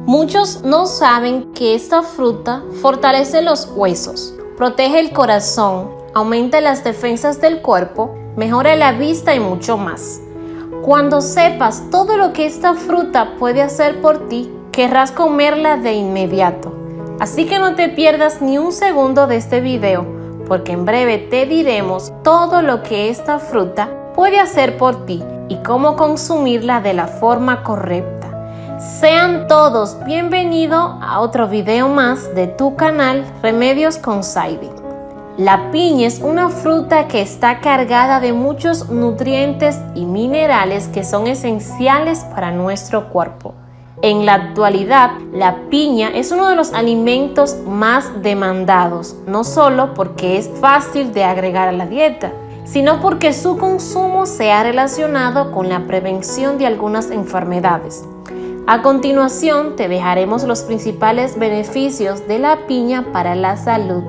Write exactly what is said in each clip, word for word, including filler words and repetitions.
Muchos no saben que esta fruta fortalece los huesos, protege el corazón, aumenta las defensas del cuerpo, mejora la vista y mucho más. Cuando sepas todo lo que esta fruta puede hacer por ti, querrás comerla de inmediato. Así que no te pierdas ni un segundo de este video, porque en breve te diremos todo lo que esta fruta puede hacer por ti y cómo consumirla de la forma correcta. Sean todos bienvenidos a otro video más de tu canal Remedios con Saidi. La piña es una fruta que está cargada de muchos nutrientes y minerales que son esenciales para nuestro cuerpo. En la actualidad, la piña es uno de los alimentos más demandados, no solo porque es fácil de agregar a la dieta, sino porque su consumo se ha relacionado con la prevención de algunas enfermedades. A continuación, te dejaremos los principales beneficios de la piña para la salud.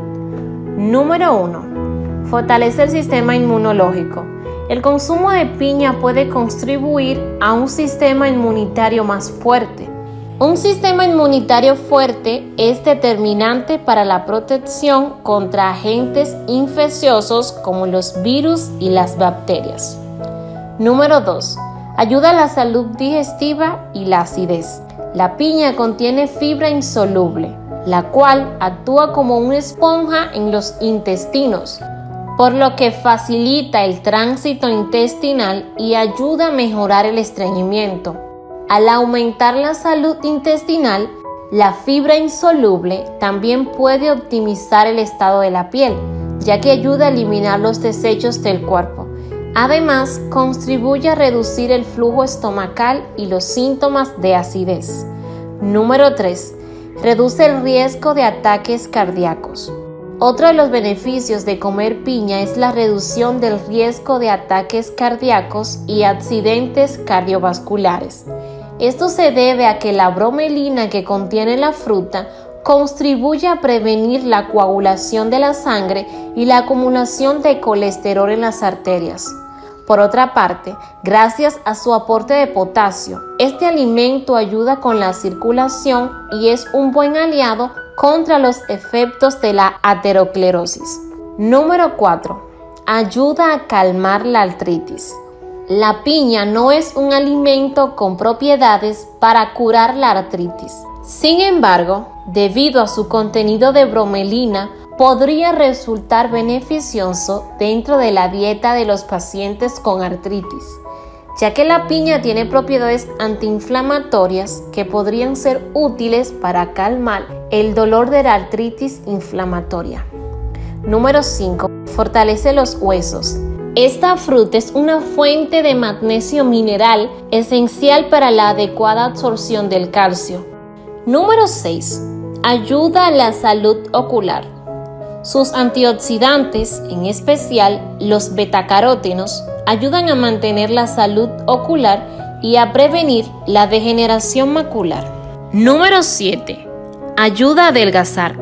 Número uno. Fortalece el sistema inmunológico. El consumo de piña puede contribuir a un sistema inmunitario más fuerte. Un sistema inmunitario fuerte es determinante para la protección contra agentes infecciosos como los virus y las bacterias. Número dos. Ayuda a la salud digestiva y la acidez. La piña contiene fibra insoluble, la cual actúa como una esponja en los intestinos, por lo que facilita el tránsito intestinal y ayuda a mejorar el estreñimiento. Al aumentar la salud intestinal, la fibra insoluble también puede optimizar el estado de la piel, ya que ayuda a eliminar los desechos del cuerpo. Además, contribuye a reducir el flujo estomacal y los síntomas de acidez. Número tres. Reduce el riesgo de ataques cardíacos. Otro de los beneficios de comer piña es la reducción del riesgo de ataques cardíacos y accidentes cardiovasculares. Esto se debe a que la bromelina que contiene la fruta contribuye a prevenir la coagulación de la sangre y la acumulación de colesterol en las arterias. Por otra parte, gracias a su aporte de potasio, este alimento ayuda con la circulación y es un buen aliado contra los efectos de la aterosclerosis. Número cuatro. Ayuda a calmar la artritis. La piña no es un alimento con propiedades para curar la artritis. Sin embargo, debido a su contenido de bromelina, podría resultar beneficioso dentro de la dieta de los pacientes con artritis, ya que la piña tiene propiedades antiinflamatorias que podrían ser útiles para calmar el dolor de la artritis inflamatoria. Número cinco. Fortalece los huesos. Esta fruta es una fuente de magnesio mineral esencial para la adecuada absorción del calcio. Número seis. Ayuda a la salud ocular. Sus antioxidantes, en especial los betacarótenos, ayudan a mantener la salud ocular y a prevenir la degeneración macular. Número siete. Ayuda a adelgazar.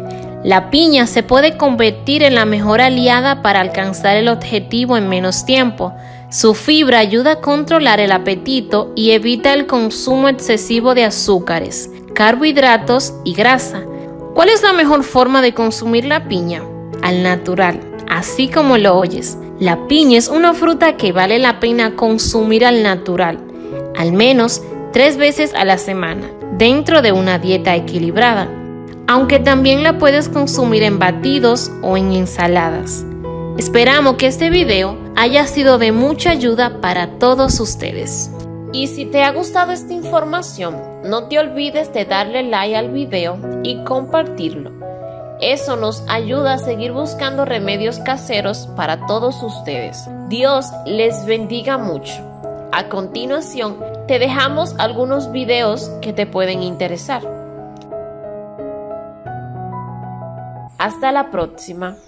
La piña se puede convertir en la mejor aliada para alcanzar el objetivo en menos tiempo. Su fibra ayuda a controlar el apetito y evita el consumo excesivo de azúcares, carbohidratos y grasa. ¿Cuál es la mejor forma de consumir la piña? Al natural, así como lo oyes. La piña es una fruta que vale la pena consumir al natural, al menos tres veces a la semana, dentro de una dieta equilibrada, aunque también la puedes consumir en batidos o en ensaladas. Esperamos que este video haya sido de mucha ayuda para todos ustedes. Y si te ha gustado esta información, no te olvides de darle like al video y compartirlo. Eso nos ayuda a seguir buscando remedios caseros para todos ustedes. Dios les bendiga mucho. A continuación, te dejamos algunos videos que te pueden interesar. Hasta la próxima.